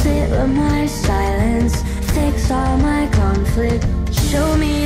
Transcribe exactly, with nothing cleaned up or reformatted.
sit with my silence, fix all my conflict. Show me